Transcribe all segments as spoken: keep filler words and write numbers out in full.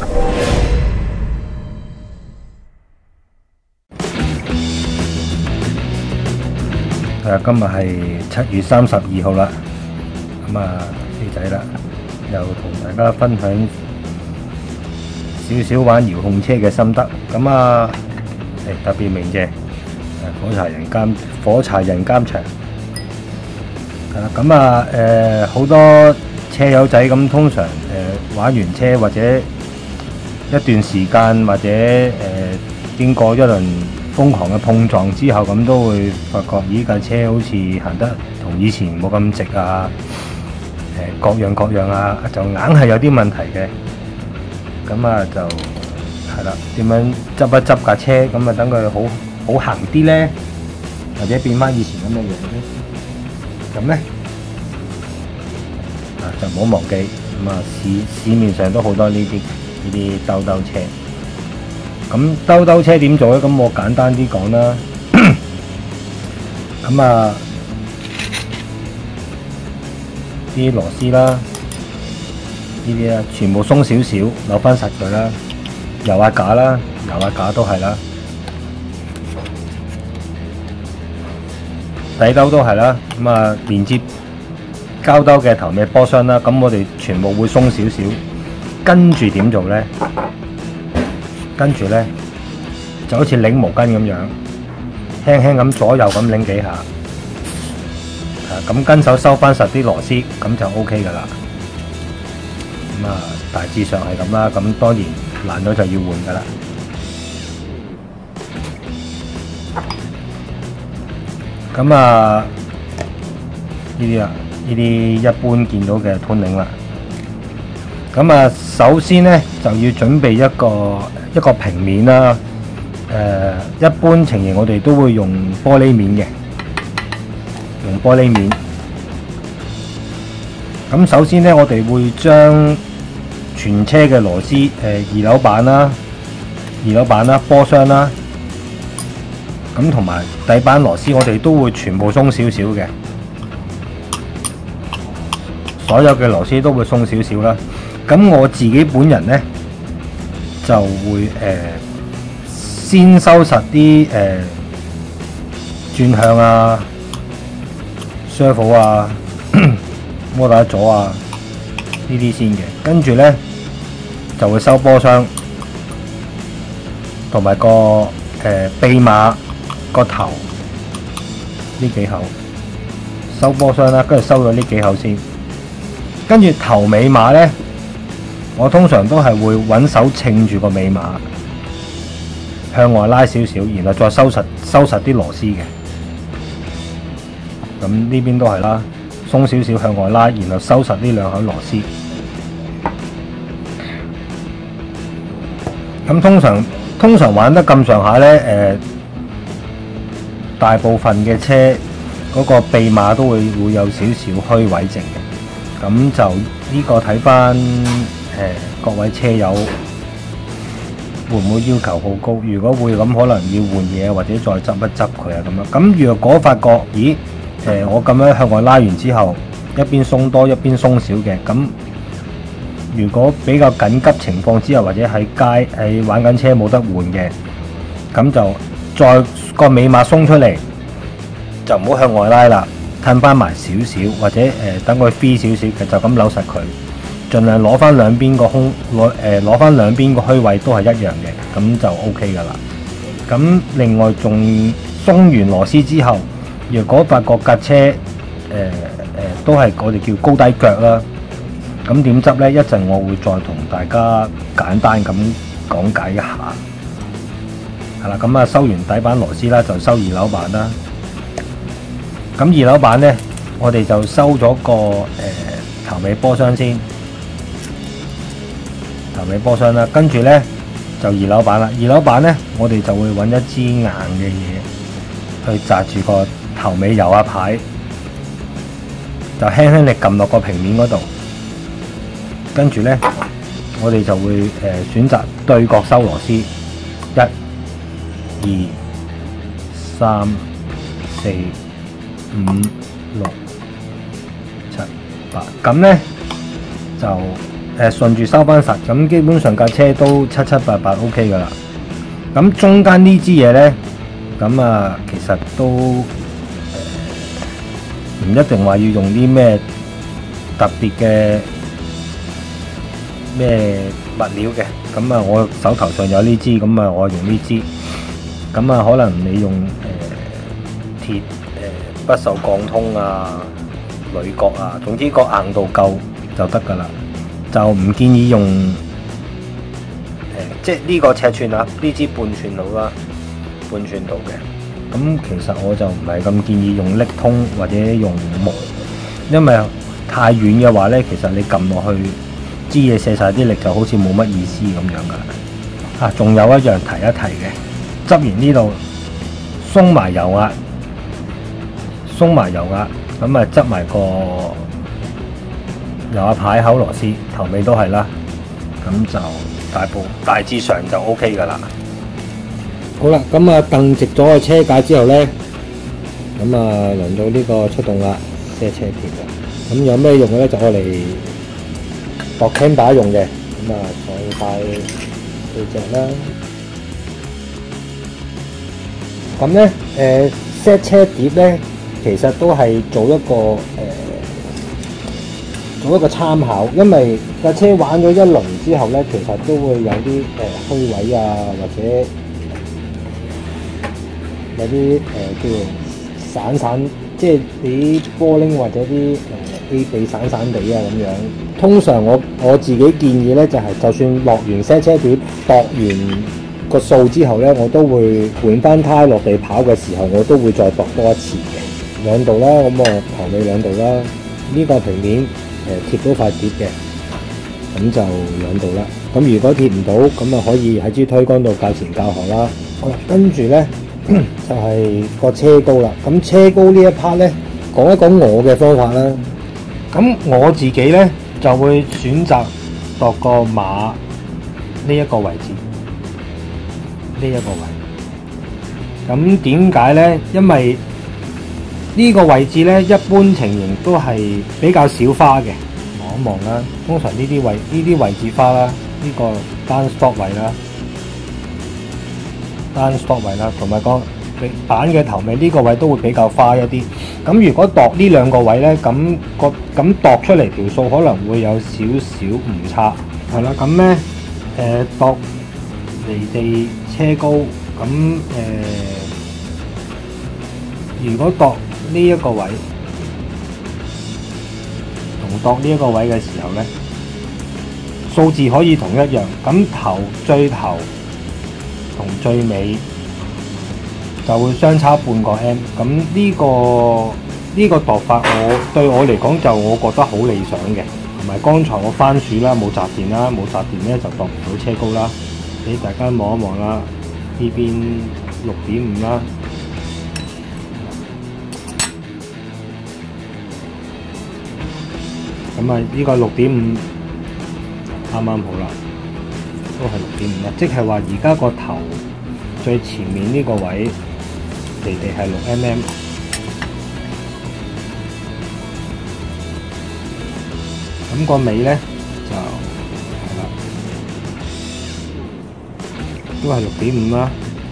誒，今日係七月三十二號啦，咁啊飛仔啦，又同大家分享少少玩遙控車嘅心得。咁啊，誒特別鳴謝誒火柴人監火柴人監場。係啦，咁啊誒好多車友仔咁，通常誒、呃、玩完車或者一段時間或者誒、呃、經過一輪瘋狂嘅碰撞之後，咁都會發覺咦架車好似行得同以前冇咁直啊，誒、呃、各樣各樣啊，就硬係有啲問題嘅。咁啊就係啦，點樣執一執架車，咁啊等佢好好行啲咧，或者變翻以前咁嘅樣咧？咁咧啊就唔好忘記，咁啊市市面上都好多呢啲呢啲兜兜車。咁兜兜車點做咧？咁我簡單啲講啦。咁啊啲螺絲啦，呢啲啊全部鬆少少，扭翻實佢啦。油壓架啦，油壓架都係啦。底兜都係啦。咁啊連接膠兜嘅頭尾波箱啦，咁我哋全部會鬆少少。跟住點做咧？跟住咧就好似擰毛巾咁樣，輕輕咁左右咁擰幾下，啊咁跟手收翻實啲螺絲，咁就 O K 噶啦。咁啊大致上係咁啦，咁當然爛咗就要換噶啦。咁啊呢啲啊呢啲一般見到嘅 tuning啦。咁啊首先咧就要準備一個一個平面啦。誒、呃、一般情形我哋都會用玻璃面嘅，用玻璃面。咁首先咧，我哋會將全車嘅螺絲，誒、呃、二樓板啦、二樓板啦、波箱啦，咁同埋底板螺絲，我哋都會全部鬆少少嘅。所有嘅螺絲都會鬆少少啦。咁我自己本人咧就會誒、呃、先收實啲誒轉向啊、servo 啊、摩打座啊呢啲先嘅，跟住咧就會收波箱同埋個誒臂馬個頭呢幾口收波箱啦，跟住收咗呢幾口先，跟住頭尾馬咧。我通常都係會揾手稱住個尾馬，向外拉少少，然後再收實收實啲螺絲嘅。咁呢邊都係啦，鬆少少向外拉，然後收實呢兩口螺絲。咁通常通常玩得咁上下呢，誒、呃，大部分嘅車嗰個臂馬都會會有少少虛位剩嘅。咁就呢個睇返。誒各位車友會唔會要求好高？如果會咁，可能要換嘢或者再執一執佢啊咁樣。咁若果發覺，咦誒我咁樣向外拉完之後，一邊鬆多一邊鬆少嘅，咁如果比較緊急情況之下，或者喺街喺玩緊車冇得換嘅，咁就再個尾馬鬆出嚟，就唔好向外拉啦，褪翻埋少少，或者誒、呃、等佢 free 少少嘅，就咁扭實佢。盡量攞翻兩邊個空攞誒攞翻兩邊個虛位都係一樣嘅，咁就 O K 噶啦。咁另外仲鬆完螺絲之後，若果發覺架車誒誒、呃呃、都係我哋叫高低腳啦，咁點執呢？一陣我會再同大家簡單咁講解一下。係啦，咁啊收完底板螺絲啦，就收二樓板啦。咁二樓板呢，我哋就收咗個誒、呃、頭尾波箱先。頭尾波箱啦，跟住咧就二樓板啦。二樓板咧，我哋就會揾一支硬嘅嘢去紮住個頭尾油壓牌，就輕輕力撳落個平面嗰度。跟住咧，我哋就會誒、呃、選擇對角收螺絲，一、二、三、四、五、六、七、八。咁咧就誒順住收翻實，咁基本上架車都七七八八 OK 噶啦。咁中間呢支嘢咧，咁啊其實都唔、呃、一定話要用啲咩特別嘅咩物料嘅。咁啊我手頭上有呢支，咁啊我用呢支。咁啊可能你用誒、呃、鐵誒、呃、不鏽鋼通啊、鋁角啊，總之個硬度夠就得噶啦。就唔建議用誒、呃，即係呢個尺寸啊，呢支半寸到啦，半寸度嘅。咁其實我就唔係咁建議用瀝通或者用磨，因為太軟嘅話咧，其實你撳落去支嘢卸晒啲力，就好似冇乜意思咁樣噶啦。啊，仲有一樣提一提嘅，執完呢度鬆埋油壓，鬆埋油壓，咁啊執埋個油壓牌口螺絲，頭尾都係啦，咁就大部大致上就 OK 噶啦。好啦，咁啊蹬直咗個車架之後咧，咁啊輪到呢個出動啦，卸車貼啦。咁有咩用嘅咧？就我嚟度 cam 把用嘅，咁啊再帶對隻啦。咁咧誒 set 車碟咧，其實都係做一個誒。呃做一個參考，因為架車玩咗一輪之後咧，其實都會有啲誒、呃、虛位啊，或者有啲誒、呃、叫做散散，即係啲波鈴或者啲誒 A 臂散散地啊咁樣。通常我我自己建議咧，就係、是、就算落完 set 車碟，度完個數之後咧，我都會換翻胎落地跑嘅時候，我都會再度多一次嘅兩度啦。咁我頭尾兩度啦，呢、這個平面。誒貼到塊碟嘅，咁就兩度啦。咁如果貼唔到，咁啊可以喺支推杆度較前較後啦。好啦，跟住咧就係、是、個車高啦。咁車高呢一 part 咧，講一講我嘅方法啦。咁我自己咧就會選擇度個馬呢一個位置，呢一個位。咁點解咧？因為呢個位置咧，一般情形都係比較少花嘅。望一望啦，通常呢啲位呢啲位置花啦，呢個單 stop 位啦，單 stop 位啦，同埋個板嘅頭尾呢個位都會比較花一啲。咁如果度呢兩個位咧，咁個咁度出嚟條數可能會有少少誤差。係啦，咁咧誒度離地車高，咁誒、呃、如果度呢一個位同度呢一個位嘅時候咧，數字可以同一樣。咁頭最頭同最尾就會相差半個 M。咁呢個呢個度法，我對我嚟講就我覺得好理想嘅。同埋剛才我番薯啦，冇插電啦，冇插電咧就度唔到車高啦。俾大家望一望啦，呢邊六點五啦。咁啊，呢個六點五啱啱好啦，都係六點五啦。即係話而家個頭最前面呢個位離地係六 mm， 咁個尾咧就係啦，都係六點五啦。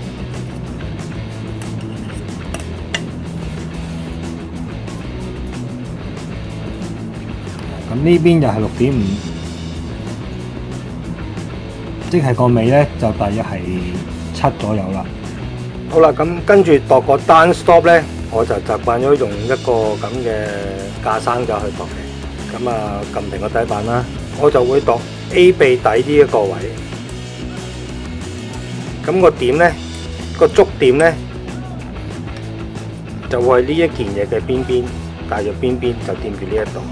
咁呢邊就係六點五，即係個尾咧就大約係七左右啦。好啦，咁跟住度個單 stop 咧，我就習慣咗用一個咁嘅架生架去度嘅。咁啊，撳平個底板啦，我就會度 A 臂底呢一個位。咁個點咧，個觸點咧，就會係呢一件嘢嘅邊邊，大約邊邊就掂住呢一度。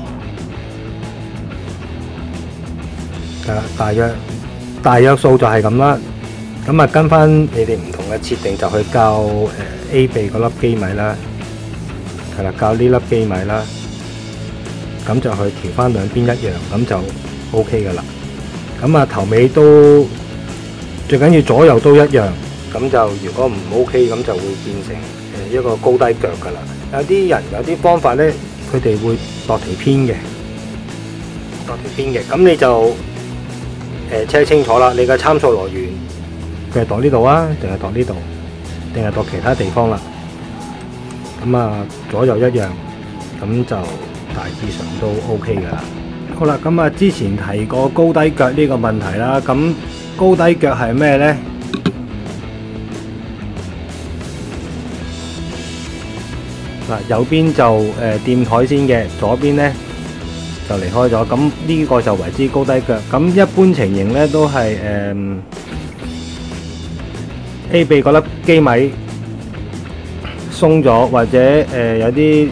大約大約數就係咁啦，咁啊跟翻你哋唔同嘅設定就去校誒 A 臂嗰粒機米啦，係啦，校呢粒機米啦，咁就去調翻兩邊一樣，咁就 OK 噶啦。咁啊頭尾都最緊要左右都一樣，咁就如果唔 OK 咁就會變成誒一個高低腳噶啦。有啲人有啲方法咧，佢哋會度條偏嘅。 度條邊嘅。咁你就誒 check 清楚啦，你嘅參數來源佢係度呢度啊，定係度呢度，定係度其他地方啦。咁啊，左右一樣，咁就大致上都 OK 噶啦。好啦，咁啊之前提過高低腳呢個問題啦，咁高低腳係咩呢？嗱，右邊就誒掂台先嘅，左邊呢就離開咗，咁呢個就為之高低腳。咁一般情形呢都係誒 A 臂嗰粒機米鬆咗，或者誒有啲。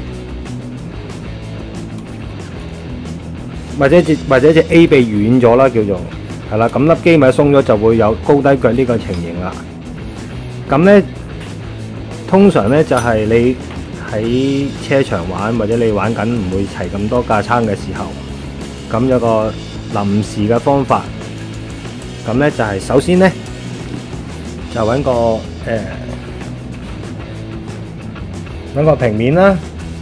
或者隻或者隻 A 臂軟咗啦，叫做係啦，咁粒機咪鬆咗就會有高低腳呢個情形啦。咁咧通常咧就係你喺車場玩或者你玩緊唔會齊咁多架撐嘅時候，咁有個臨時嘅方法，咁咧就係首先咧就揾個誒揾個平面啦。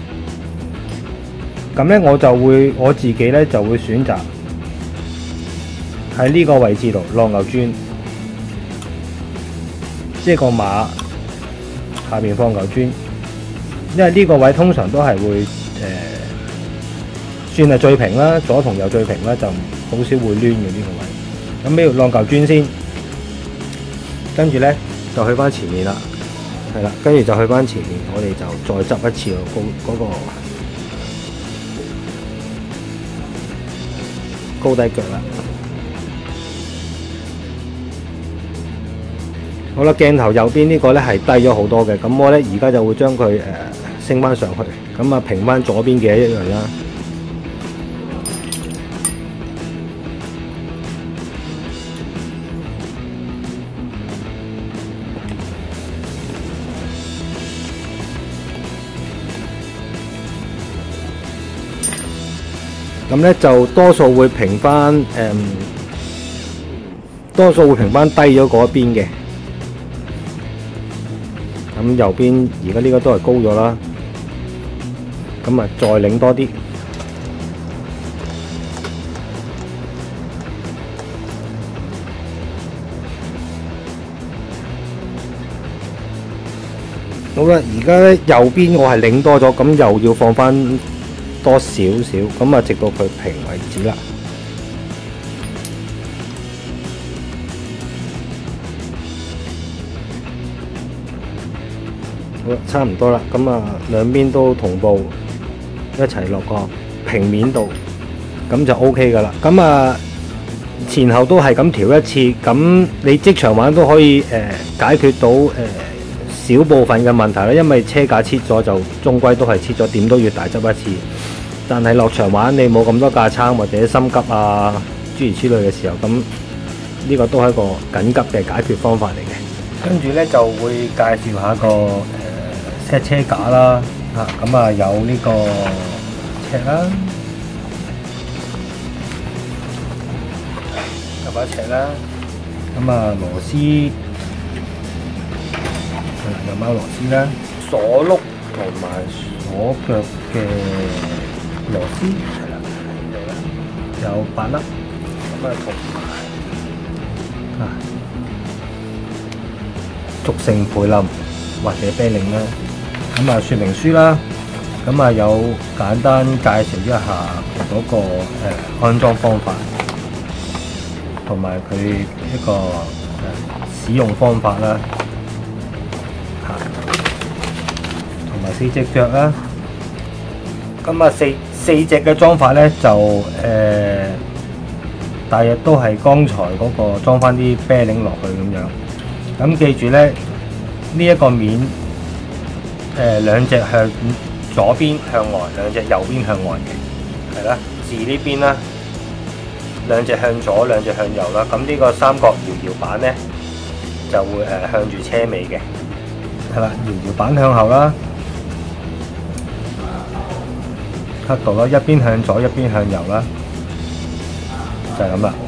咁咧我就會我自己咧就會選擇喺呢個位置度晾牛磚，即係個馬下邊放牛磚，因為呢個位通常都係會誒、呃、算係最平啦，左同右最平啦，就好少會攣嘅呢個位。咁呢度晾牛磚先，跟住咧就去翻前面啦，係啦，跟住就去翻前面，我哋就再執一次個高嗰個。高低腳啦，好啦，鏡頭右邊呢個咧係低咗好多嘅，咁我咧而家就會將佢誒升翻上去，咁啊平翻左邊嘅一樣啦。咁咧就多數會平翻誒、嗯，多數會平翻低咗嗰邊嘅。咁右邊而家呢個都係高咗啦。咁啊，再擰多啲。好啦，而家咧右邊我係擰多咗，咁又要放翻多少少，咁啊，直到佢平為止啦。好啦，差唔多啦，咁啊，兩邊都同步一齊落個平面度，咁就 OK 噶啦。咁啊，前後都係咁調一次，咁你即場玩都可以誒、呃、解決到誒、呃、少部分嘅問題啦。因為車架切咗就終歸都係切咗，點都要大執一次。但係落場玩你冇咁多架撐或者心急啊諸如此類嘅時候，咁呢個都係一個緊急嘅解決方法嚟嘅。跟住咧就會介紹下個誒 set 車架啦，嚇咁啊有呢個尺啦，有把尺啦，咁啊螺絲，有貓螺絲啦，鎖碌同埋鎖腳嘅螺絲係啦，有八粒，咁啊同埋啊軸承培林或者啤令啦，咁啊說明書啦，咁啊有簡單介紹一下嗰個誒安裝方法，同埋佢一個誒使用方法啦，嚇，同埋四隻腳啦，咁啊四四隻嘅裝法咧就誒、呃，大約都係剛才嗰個裝翻啲啤令落去咁樣。咁記住咧，呢、這、一個面誒兩隻向左邊向外，兩隻右邊向外嘅，係啦。字呢邊啦，兩隻向左，兩隻向右啦。咁呢個三角搖搖板咧就會誒、呃、向住車尾嘅，係啦。搖搖板向後啦。刻度啦，一邊向左，一邊向右啦，就係咁啦。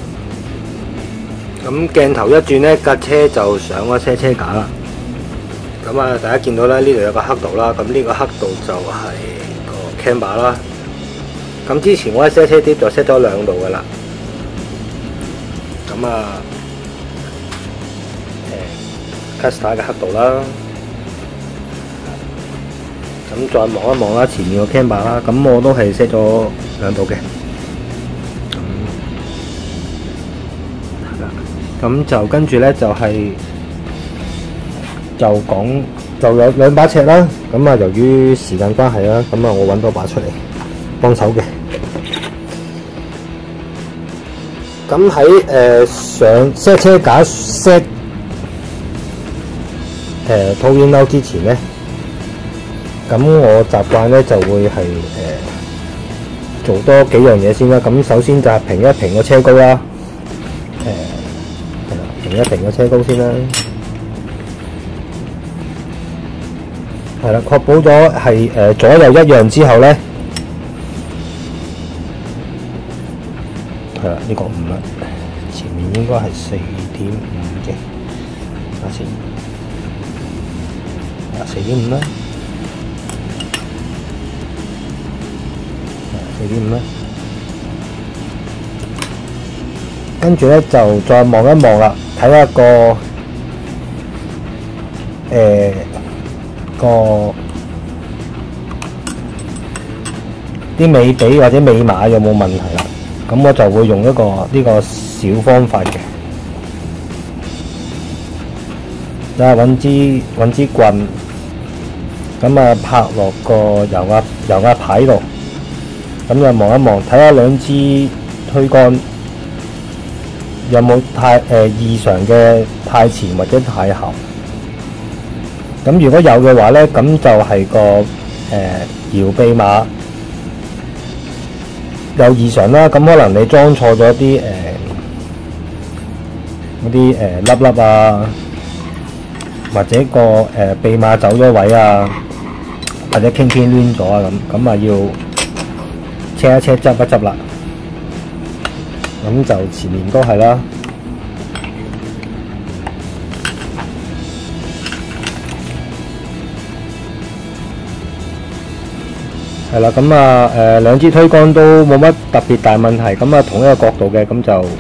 咁鏡頭一轉呢，架車就上咗車車架啦。咁啊，大家見到咧，呢度有個刻度啦。咁呢個刻度就係個 camber 啦。 咁之前我喺 set 車碟就 set 咗兩度噶啦。咁啊，誒 Caster 嘅黑度啦。咁再望一望啦，前面個 camber 啦，咁我都係 set 咗兩度嘅。咁係啦，咁就跟住咧就係、是、就講就有兩把尺啦。咁啊，由於時間關係啦，咁啊，我揾多把出嚟幫手嘅。咁喺誒上 set 車架 set 誒套煙鈎之前咧。咁我習慣咧就會係誒、呃、做多幾樣嘢先啦。咁首先就係平一平個車高啦，誒係啦，平一平個車高先啦，係啦，確保咗係誒左右一樣之後咧，係啦，呢個五啦，前面應該係四點五嘅，睇下先，啊四點五啦。四點五啦，跟住咧就再望一望啦，睇下個誒、呃、個啲尾髀或者尾碼有冇問題啦。咁我就會用一個呢、這個小方法嘅，就係揾支揾支棍，咁啊拍落個油壓油壓牌度。咁就望一望，睇下兩支推杆有冇太誒、呃、異常嘅太前或者太後。咁如果有嘅話咧，咁就係個誒、呃、搖臂馬有異常啦。咁可能你裝錯咗啲誒嗰啲誒粒粒啊，或者個誒、呃、臂馬走咗位啊，或者傾傾攣咗啊，咁咁啊要車一車執一執啦，咁就前面都係啦，係啦，咁啊誒兩支推杆都冇乜特別大問題，咁啊同一個角度嘅，咁就誒、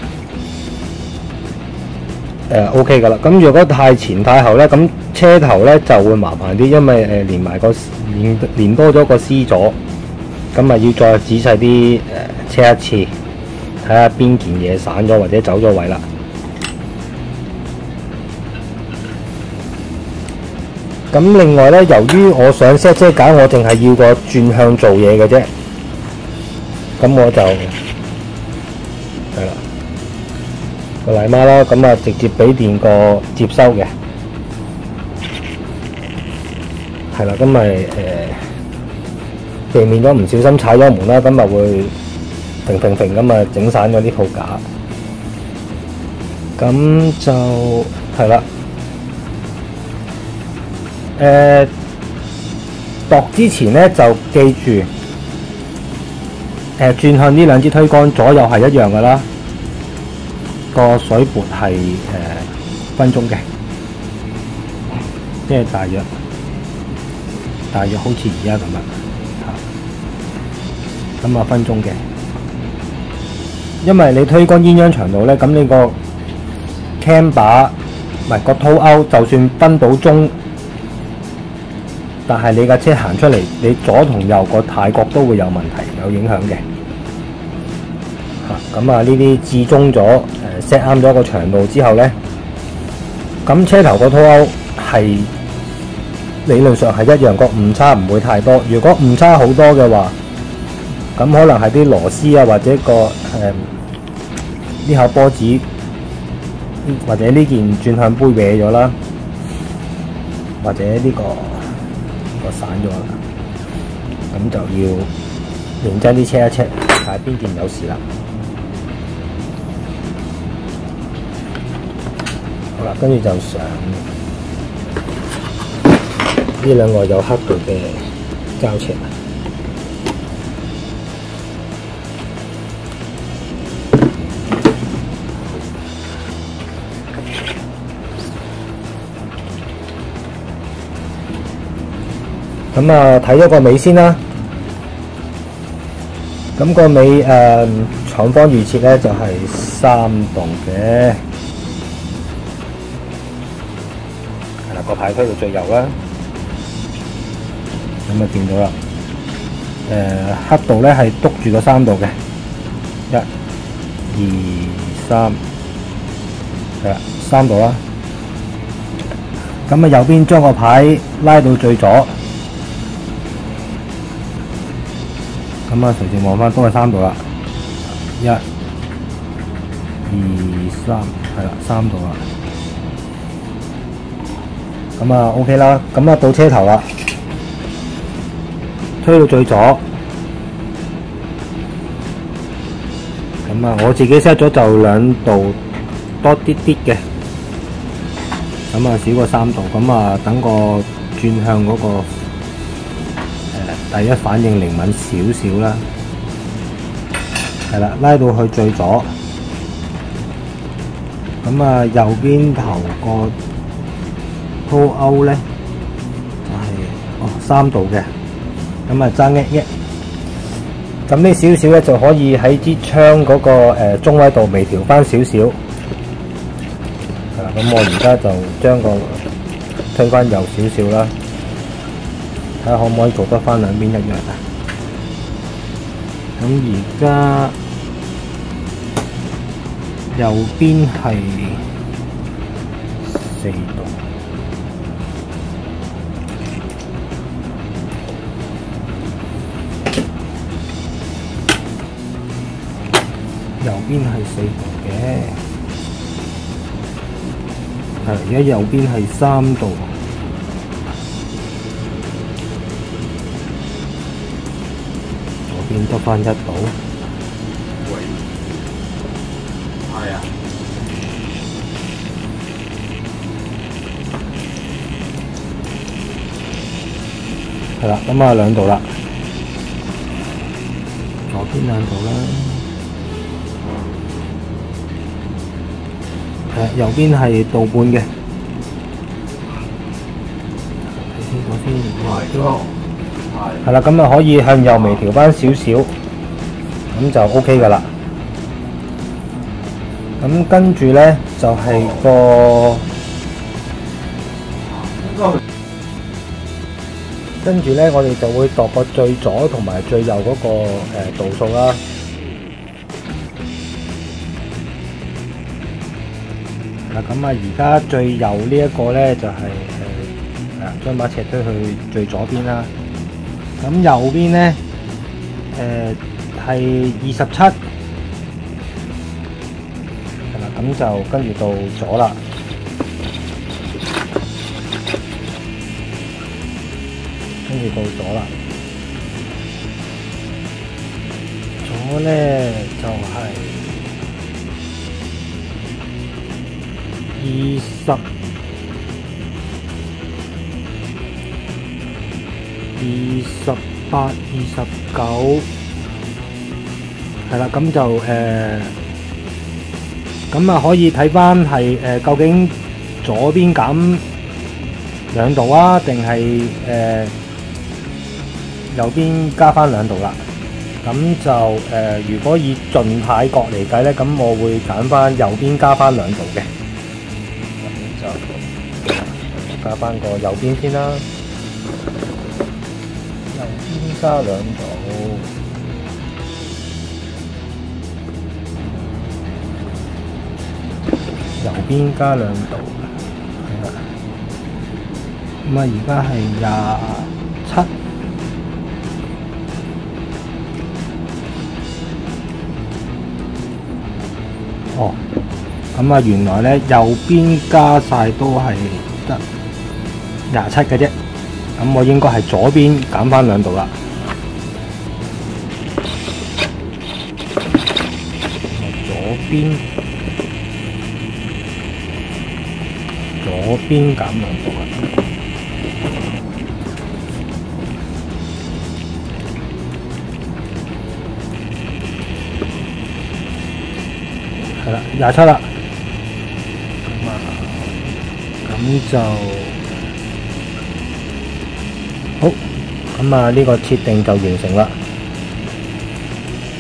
呃、OK 噶啦。咁如果太前太後咧，咁車頭咧就會麻煩啲，因為誒、呃、連埋個連連多咗個 C 座。咁啊，要再仔細啲誒車一次，睇下邊件嘢散咗或者走咗位啦。咁另外咧，由於我想 set 車架，我淨係要個轉向做嘢嘅啫。咁我就係啦，個奶媽啦，咁啊直接俾電個接收嘅，係啦，咁咪誒。避免咗唔小心踩咗門啦，咁啊會平平平咁啊整散咗啲套架，咁就係啦。誒度之前咧就記住，誒、呃、轉向呢兩支推杆左右係一樣噶啦，個水撥係誒分鐘嘅，即係大約大約好似而家咁啦。咁啊分鐘嘅，因為你推杆鴛鴦長度咧，咁你個 cam 把唔係個套勾，就算分到鐘，但係你架車行出嚟，你左同右個軚角都會有問題，有影響嘅。嚇，咁啊呢啲至中咗，誒 set 啱咗個長度之後咧，咁車頭個套勾係理論上係一樣，個誤差唔會太多。如果誤差好多嘅話，咁可能係啲螺絲啊，或者個誒呢口波子，或者呢件轉向杯歪咗啦，或者呢、呢個呢、呢個散咗啦，咁就要認真啲 check 一 check，睇下邊件有事啦。好啦，跟住就上呢兩個有黑度嘅膠尺。咁啊，睇咗個尾先啦。 咁個尾誒廠方預設咧就係三度嘅，係啦，個牌推到最右啦，咁啊見到啦。誒、呃、黑度咧係篤住個三度嘅，一、二、三，係啦，三度啦。咁啊右邊將個牌拉到最左，咁啊隨時望翻都係三度啦，一、二、三，係啦，三度啦。咁啊 OK 啦，咁啊到車頭啦。推到最左，咁啊我自己 set 咗就兩度多啲啲嘅，咁啊少過三度，咁啊等個轉向嗰、那個、呃、第一反應靈敏少少啦，係啦，拉到去最左，咁啊右邊頭個拖勾咧就係、是、哦三度嘅。咁啊爭一億，咁呢少少咧就可以喺支槍嗰個誒中位度微調翻少少，係啦。咁我而家就將個推翻右少少啦，睇下可唔可以做得翻兩邊一樣啊？咁而家右邊係四度。右邊係四度嘅，係而家右邊係三度，左邊得返一度。喂，係啊。係啦，咁啊兩度啦，左邊兩度啦。誒右邊係倒半嘅，睇清楚先。係啦，咁啊可以向右微調翻少少，咁就 OK 噶啦。咁跟住咧就係、是、個，跟住咧我哋就會度個最左同埋最右嗰、那個誒、呃、度數啦。嗱咁啊，而家最右呢一個咧就係誒誒將把尺推去最左邊啦。咁右邊咧誒係二十七，係啦，咁就跟住到左啦。跟住到左啦，左咧就係、是。二十、二十八、二十九，係啦，咁就誒，咁啊可以睇翻係誒究竟左邊減兩度啊，定係誒右邊加翻兩度啦？咁就誒、呃，如果以靜態角嚟計咧，咁我會揀翻右邊加翻兩度嘅。加翻個右邊先啦，右邊加兩度，右邊加兩度，係啦。咁啊，而家係廿七，哦，咁啊，原來咧右邊加晒都係得廿七嘅啫，咁我應該係左邊減翻兩度啦。左邊，左邊減兩度啦。係啦，廿七啦。咁啊，咁就。好，咁啊呢個設定就完成啦。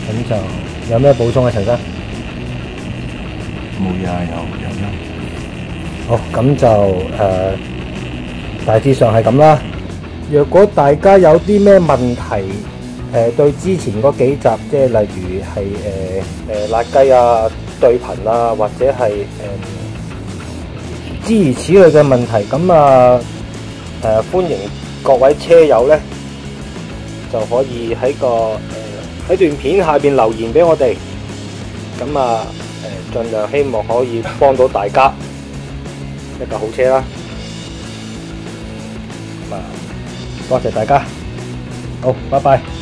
咁就有咩補充啊，陳生？ 冇嘢啊，有有啦。 好，咁就誒、呃、大致上係咁啦。若果大家有啲咩問題，誒、呃、對之前嗰幾集，即係例如係誒誒辣雞啊、對頻啊，或者係誒、呃、諸如此類嘅問題，咁啊誒、呃、歡迎各位車友咧，就可以喺個誒喺段片下邊留言俾我哋，咁啊誒盡量希望可以幫到大家一架好車啦。咁啊，多謝大家，好，拜拜。